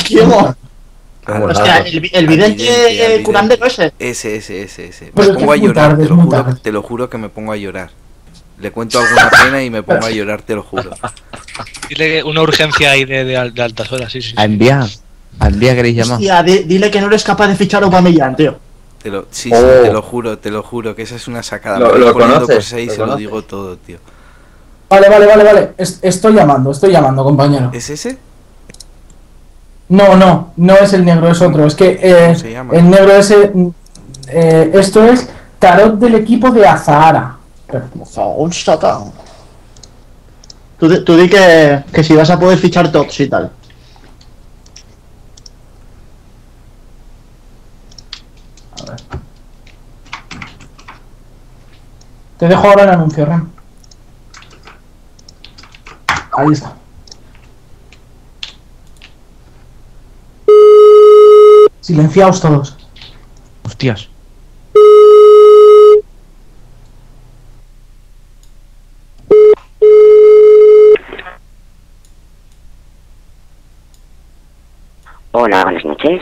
Diego. Hostia, el vidente curandero ese. Ese. Pero Me es que pongo a es muy llorar, tarde, es muy tarde. te lo juro que me pongo a llorar. Le cuento alguna pena y me pongo a llorar, te lo juro. Dile una urgencia ahí de altas horas, sí. A enviar queréis llamar. Hostia, dile que no eres capaz de fichar a Aubameyang, tío. Sí, te lo juro, que esa es una sacada. Me voy poniendo cosas ahí y se lo digo todo, tío. Vale. Estoy llamando, compañero. ¿Es ese? No es el negro, es otro. Es que ¿Cómo se llama? el negro ese. Esto es tarot del equipo de Azahara. Un satán. Tú di que si vas a poder fichar tots y tal. A ver. Te dejo ahora el anuncio, Ren. Ahí está. Silenciaos todos. Hostias. Hola, buenas noches.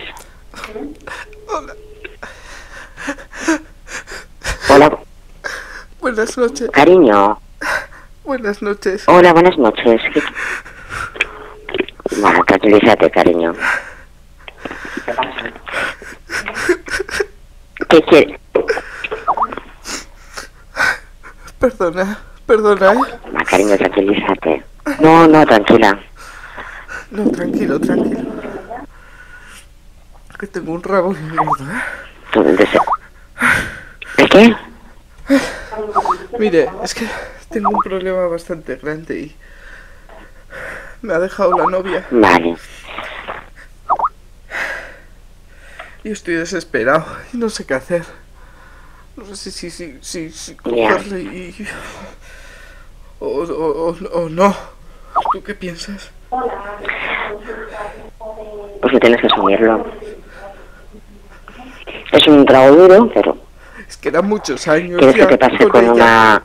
Hola. Buenas noches. Cariño. Buenas noches. Hola, buenas noches. Bueno, tranquilízate, cariño. ¿Qué quieres? Perdona, Cariño, tranquilízate. No, tranquila. No, tranquilo. Que tengo un rabo de mierda, ¿El qué? Mire, es que tengo un problema bastante grande y me ha dejado la novia. Vale. Y estoy desesperado y no sé qué hacer. No sé si cogerle y... O no. ¿Tú qué piensas? Pues que tienes que asumirlo. Es un trago duro, pero... Es que eran muchos años. ¿Quieres que te pase con una...?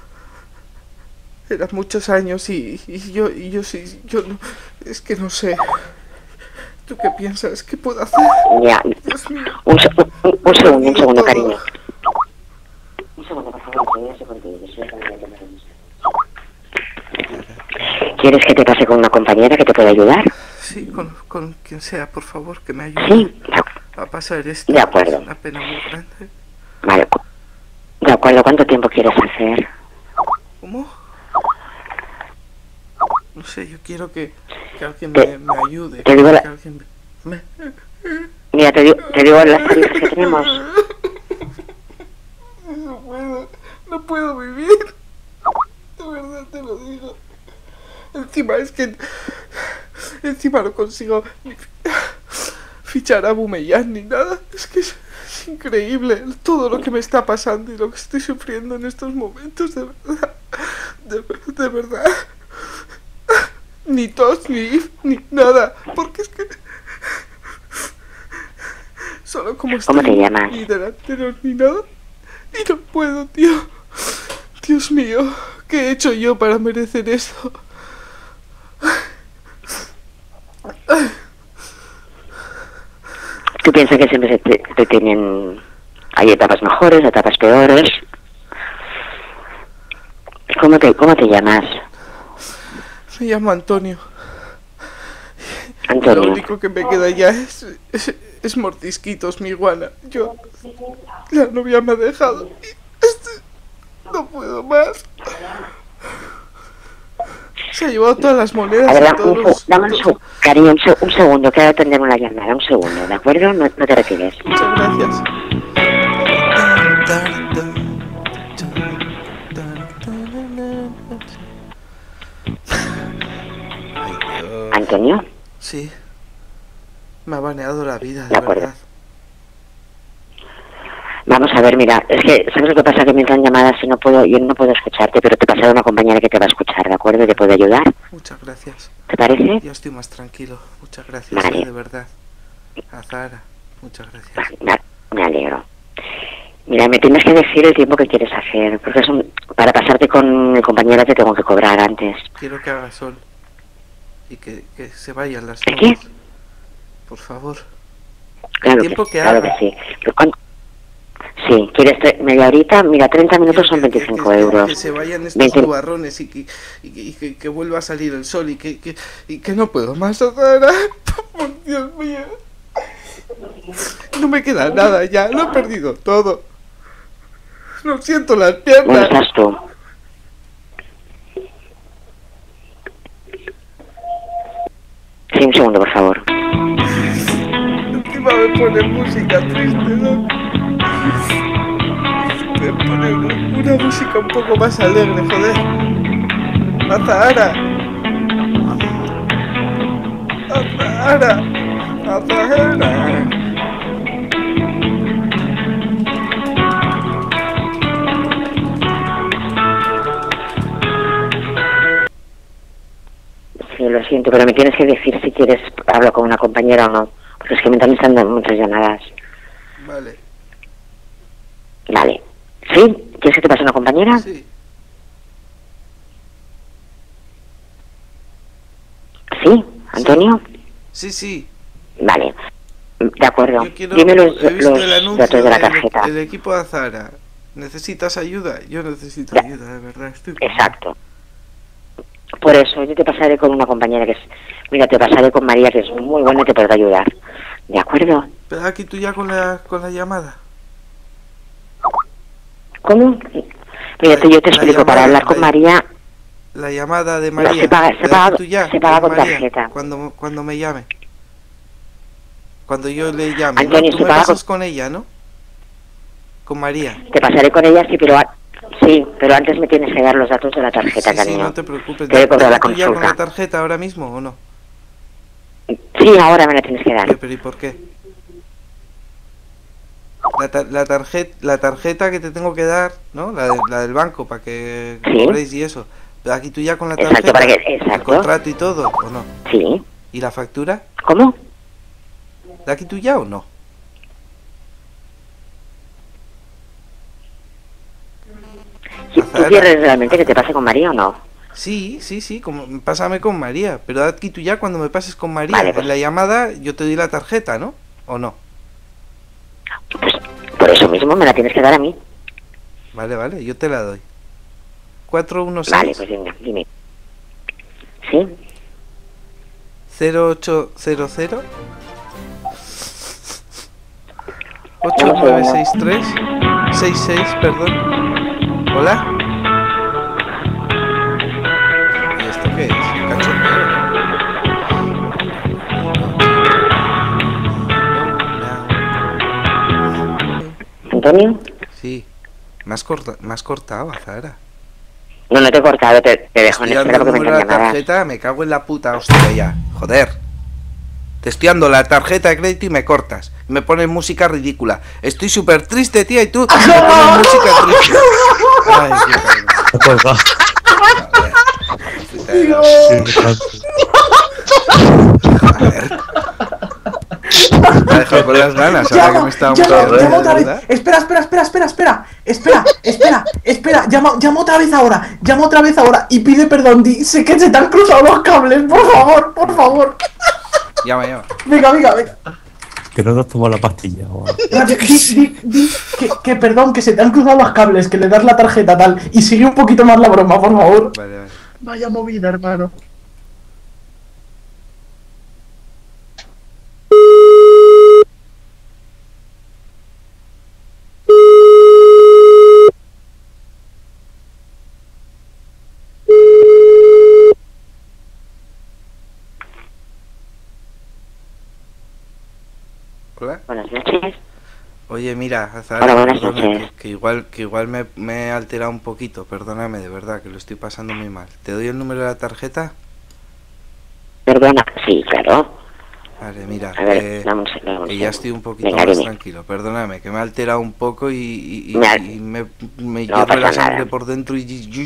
Eran muchos años y yo no... Es que no sé. ¿Tú qué piensas? ¿Qué puedo hacer? Ya. Un segundo, cariño. Un segundo, por favor, estoy contigo. ¿Quieres que te pase con una compañera que te pueda ayudar? Sí, con quien sea, por favor, que me ayude. Sí. A pasar esto. De acuerdo. Es una pena muy grande. Vale. De acuerdo, ¿cuánto tiempo quieres hacer? ¿Cómo? No sé, yo quiero que alguien me ayude. Te digo que alguien me... Mira, te digo las tarifas que tenemos. No puedo vivir. De verdad te lo digo. Encima no consigo fichar a Aubameyang ni nada. Es que es increíble todo lo que me está pasando y lo que estoy sufriendo en estos momentos, de verdad. De verdad. Ni tos, ni nada. Porque es que... Solo como estoy... ¿Cómo te llamas? Ni delantero ni nada. Y no puedo, tío. Dios mío, ¿qué he hecho yo para merecer esto? ¿Tú piensas que siempre te tienen... Hay etapas mejores, etapas peores? ¿Cómo te llamas? Me llamo Antonio. Antonio. Lo único que me queda ya es mordisquitos, mi iguana. La novia me ha dejado. No puedo más. Se ha llevado todas las monedas. A ver, dame cariño, un segundo, que voy a atender una llamada, un segundo, ¿de acuerdo? No te retires. Muchas gracias. ¿Antonio? Sí. Me ha baneado la vida, de acuerdo. Verdad. Vamos a ver, mira, es que, ¿sabes lo que pasa? Que me entran llamadas y yo no puedo escucharte, pero te pasaré una compañera que te va a escuchar, ¿de acuerdo? ¿Y te puede ayudar? Muchas gracias. ¿Te parece? Ya estoy más tranquilo. Muchas gracias, vale. De verdad. Azahara, muchas gracias. Vale, me alegro. Mira, me tienes que decir el tiempo que quieres hacer, porque para pasarte con mi compañera te tengo que cobrar antes. Quiero que haga sol y que se vayan las nubes. ¿Qué? por favor. Claro tiempo que claro haga. que sí. Pero sí, ¿quieres media horita? Mira, 30 minutos son Que 25 euros. se vayan estos 20. nubarrones que vuelva a salir el sol y que no puedo más, Azahara. Por Dios mío. No me queda nada ya, lo he perdido todo. No siento las ¿Dónde piernas. estás tú? Sí, un segundo, por favor. Encima me pone música triste, ¿no? Me pone una música un poco más alegre, joder. Azahara. Azahara. Azahara. Sí, lo siento, pero me tienes que decir si quieres hablo con una compañera o no. Porque es que me están dando muchas llamadas. Vale. Vale. ¿Sí? ¿Quieres que te pase una compañera? Sí. ¿Sí? ¿Antonio? Sí, sí. Vale. De acuerdo. Yo quiero, Dime he visto el los anuncio datos de la tarjeta. el equipo de Azahara. ¿Necesitas ayuda? Yo necesito Ya. ayuda, de verdad. Exacto. Por eso, yo te pasaré con una compañera que es... Mira, te pasaré con María, que es muy buena y te podrá ayudar. ¿De acuerdo? Pero aquí tú ya con la llamada. ¿Cómo? Mira, yo te La explico. Para llamada, hablar con María... La llamada de No, María. se paga- ¿la se das paga- tú ya, se paga con María? tarjeta. Cuando me llame. Cuando yo le llame, Antonio, ¿no? Tú se me paga pasas con ella, ¿no? Con María. Te pasaré con ella, sí, pero antes me tienes que dar los datos de la tarjeta, Sí, cariño. no te preocupes. Te he cobrado la ¿Tú ya con la consulta. tarjeta ahora mismo o no? Sí, ahora me la tienes que dar. Pero ¿y por qué? La tarjeta que te tengo que dar, ¿no? La del banco, para que Sí. cobréis y eso. Pero aquí tú ya con la Exacto, tarjeta, para que- el exacto. contrato y todo, ¿o no? Sí. ¿Y la factura? ¿Cómo? ¿De aquí tú ya o no? ¿Tú Azahara. quieres realmente que te pase con María o no? Sí, pásame con María, pero aquí tú ya cuando me pases con María, Vale, pues. en la llamada yo te doy la tarjeta, ¿no? ¿O no? Pues por eso mismo me la tienes que dar a mí. Vale, yo te la doy. 416 Vale, pues dime. ¿Sí? 0800 8963 66, perdón. Hola. ¿Y esto qué es? Cachondeo. ¿Antonio? Sí. Me has cortado, Azahara. No, no te he cortado, te dejo en Estoy espera dando porque el me número de están la llamadas. tarjeta, me cago en la puta hostia ya. Joder. Te estoy dando la tarjeta de crédito y me cortas. Me pones música ridícula. Estoy súper triste, tía, y tú me pones música triste. Ay, qué cabrón. Joder. Me ha dejado con las ganas ahora que me estaba muriendo, llama de otra vez. verdad. Espera. Llama otra vez ahora y pide perdón. Sé que se te han cruzado los cables, por favor. Llama. Venga. Que no nos tomó la pastilla. Di que perdón, que se te han cruzado los cables, que le das la tarjeta tal. Y sigue un poquito más la broma, por favor. Vale. Vaya movida, hermano. Hola. Buenas noches. Oye, mira, Azahara, Hola, buenas perdona, noches. que igual me he alterado un poquito, perdóname, de verdad, que lo estoy pasando muy mal. ¿Te doy el número de la tarjeta? Perdona. Sí, claro. Vale, mira, A ver, dame un segundo. que ya estoy un poquito Venga, más dime. tranquilo, perdóname, que me he alterado un poco y me No hierve pasa la sangre nada. por dentro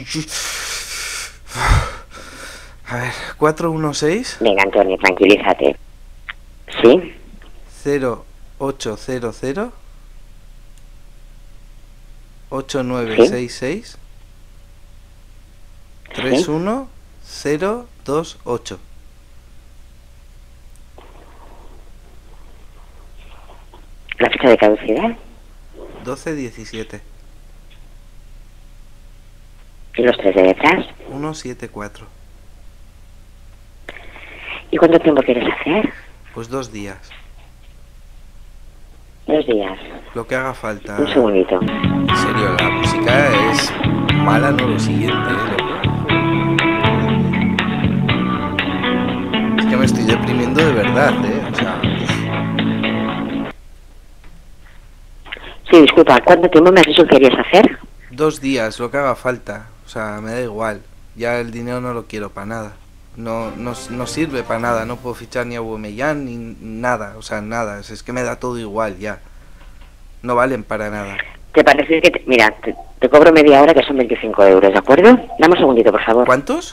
A ver, 416 Venga, Antonio, tranquilízate. ¿Sí? 0800 8966 31028. la fecha de caducidad? 12-17. ¿Y los 3 de detrás? 174. ¿Y cuánto tiempo quieres hacer? Pues 2 días. 2 días. Lo que haga falta. Un segundito. En serio, la música es mala, no lo siguiente, Es que me estoy deprimiendo de verdad, O sea... Sí, disculpa, ¿cuánto tiempo me has dicho que querías hacer? 2 días, lo que haga falta. O sea, me da igual. Ya el dinero no lo quiero para nada. No sirve para nada. No puedo fichar ni a Aubameyang ni nada. O sea, nada. Es que me da todo igual ya. No valen para nada. ¿Te parece que... Mira, te cobro media hora que son 25 euros, ¿de acuerdo? Dame un segundito, por favor. ¿Cuántos?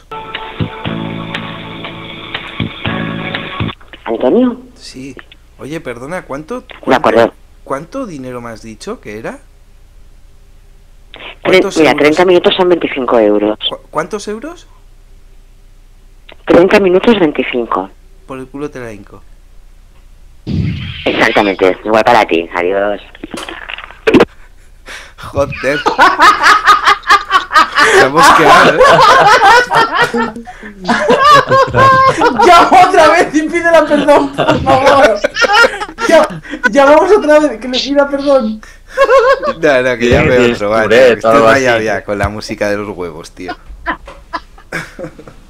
¿Antonio? Sí. Oye, perdona, ¿cuánto De acuerdo. ¿cuánto dinero me has dicho que era? Mira, euros? 30 minutos son 25 euros. ¿Cuántos euros? 30 minutos 25. Por el culo te la hinco. Exactamente, igual para ti. Adiós. Joder. Se hemos quedado, Llama otra vez y pídela perdón, por favor. Llamamos otra vez que le pida perdón. No, que ya veo otro, vale. Estoy rayado ya con la música de los huevos, tío.